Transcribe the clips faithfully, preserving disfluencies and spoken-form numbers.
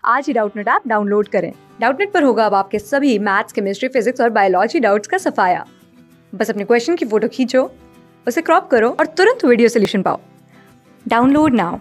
आज ही Doubtnut app download करें। डाउटनेट पर होगा अब आपके सभी मैथ्स, केमिस्ट्री, फिजिक्स और बायोलॉजी डाउट्स का सफाया। बस अपने क्वेश्चन की फोटो खींचो, उसे क्रॉप करो और तुरंत वीडियो सोल्यूशन पाओ। Download now.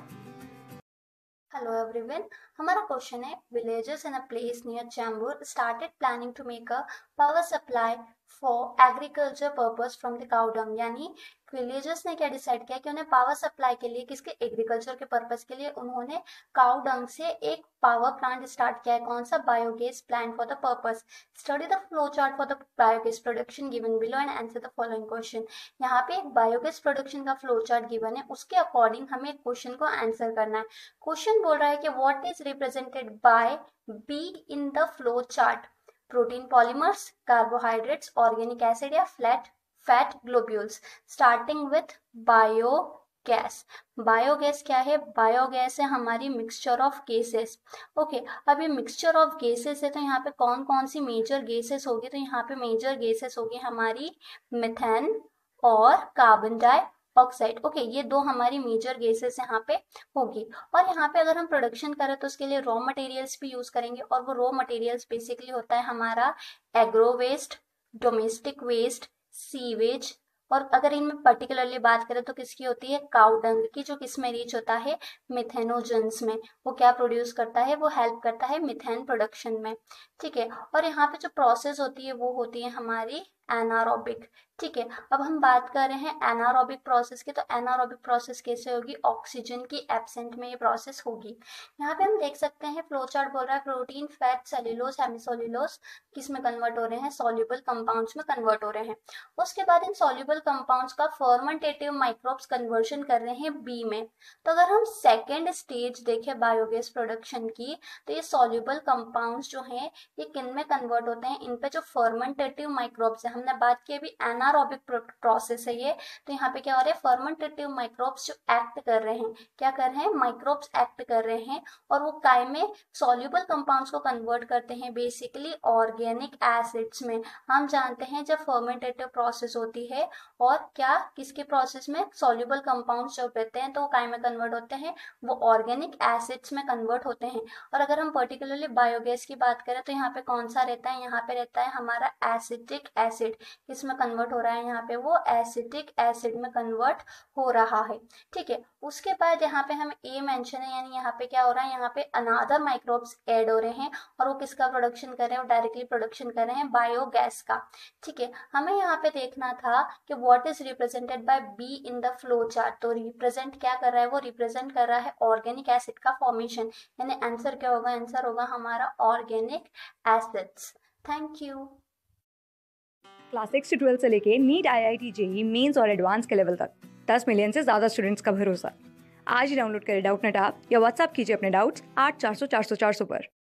Hello everyone, हमारा क्वेश्चन है villages in a place near Chambur started planning to make a power supply for agriculture purpose from the cow dung। यानी विलेजेस ने क्या डिसाइड किया कि उन्हें पावर सप्लाई के लिए, किसके, एग्रीकल्चर के पर्पस के लिए उन्होंने काउ डंग से एक पावर प्लांट स्टार्ट किया है। कौन सा? Biogas plant for the purpose. Study the flow chart for the biogas production given below and answer the following question. यहाँ पे एक बायोगैस प्रोडक्शन का फ्लो चार्ट गिवन है, उसके अकॉर्डिंग हमें क्वेश्चन को आंसर करना है। क्वेश्चन बोल रहा है कि what is represented by B in the flow chart? Protein polymers, carbohydrates, organic acid या flat fat globules. Starting with biogas. Biogas क्या है? बायोगैस है हमारी मिक्सचर ऑफ गैसेस। ओके, अब ये मिक्सचर ऑफ गैसेस है तो यहाँ पे कौन कौन सी मेजर गैसेस होगी? तो यहाँ पे मेजर गैसेस होगी हमारी मिथेन और कार्बन डाइऑक्साइड। ओके, ये दो हमारी मेजर गैसेस यहाँ पे होगी। और यहाँ पे अगर हम प्रोडक्शन करें तो उसके लिए रॉ मटेरियल्स भी यूज करेंगे, और वो रॉ मटेरियल्स बेसिकली होता है हमारा agro waste, domestic waste, sewage, और अगर इनमें पर्टिकुलरली बात करें तो किसकी होती है? काउ डंग की, जो किसमें रीच होता है? मिथेनोजेंस में। वो क्या प्रोड्यूस करता है? वो हेल्प करता है मिथेन प्रोडक्शन में। ठीक है, और यहाँ पे जो प्रोसेस होती है वो होती है हमारी एनारोबिक। ठीक है, अब हम बात कर रहे हैं एनारोबिक प्रोसेस की। तो एनारोबिक प्रोसेस कैसे होगी? ऑक्सीजन की एब्सेंट में ये प्रोसेस होगी। यहाँ पे हम देख सकते हैं फ्लो चार्ट बोल रहा है प्रोटीन, फैट, सेल्यूलोज, हेमिसोल्यूलोज किस में कन्वर्ट हो रहे हैं? सॉल्युबल कंपाउंड्स में कन्वर्ट हो रहे हैं। उसके बाद इन सॉल्युबल कंपाउंड्स का फर्मेंटेटिव माइक्रोब्स कन्वर्शन कर रहे हैं बी में। तो अगर हम सेकेंड स्टेज देखें बायोगैस प्रोडक्शन की, तो ये सॉल्युबल कंपाउंड्स जो हैं ये किन में कन्वर्ट होते हैं? इन पे जो फर्मेंटेटिव माइक्रोब्स है, हमने बात की अभी एनारोबिक प्रोसेस है ये, तो यहाँ पे क्या हो रहा है? फर्मेंटेटिव माइक्रोब्स जो एक्ट कर रहे हैं, क्या कर रहे हैं? माइक्रोब्स एक्ट कर रहे हैं, और वो काय में सॉल्युबल कंपाउंड्स को कन्वर्ट करते हैं बेसिकली ऑर्गेनिक एसिड्स में। हम जानते हैं जब फर्मेंटेटिव प्रोसेस होती है और क्या किसके प्रोसेस में सॉल्युबल कंपाउंड्स जब रहते हैं तो वो काय में कन्वर्ट होते हैं? वो ऑर्गेनिक एसिड्स में कन्वर्ट होते हैं। और अगर हम पर्टिकुलरली बायोगैस की बात करें तो यहाँ पे कौन सा रहता है? यहाँ पे रहता है हमारा एसिटिक एसिड। किसमें कन्वर्ट हो रहा है? यहाँ पे वो एसिटिक एसिड में कन्वर्ट हो रहा है। ठीक है, उसके बाद यहाँ पे हम ए मेंशन है, यानी यहाँ पे क्या हो रहा है? यहाँ पे अनादर माइक्रोब्स ऐड हो रहे हैं, और वो किसका प्रोडक्शन कर रहे हैं? वो डायरेक्टली प्रोडक्शन कर रहे हैं बायोगैस का। ठीक है, हमें यहाँ पे देखना था कि what is represented by B in the flow chart. तो रिप्रेजेंट क्या कर रहा है? वो रिप्रेजेंट कर रहा है ऑर्गेनिक एसिड का फॉर्मेशन, यानी आंसर क्या होगा? आंसर होगा हमारा organic acids. Thank you. Class six से ट्वेल्थ से लेके NEET, I I T, JEE Mains और एडवांस के लेवल तक दस मिलियन से ज्यादा स्टूडेंट्स का भरोसा। आज ही डाउनलोड करें डाउटनेट ऐप या व्हाट्सएप कीजिए अपने डाउट्स आठ चार सौ चार सौ चार सौ पर।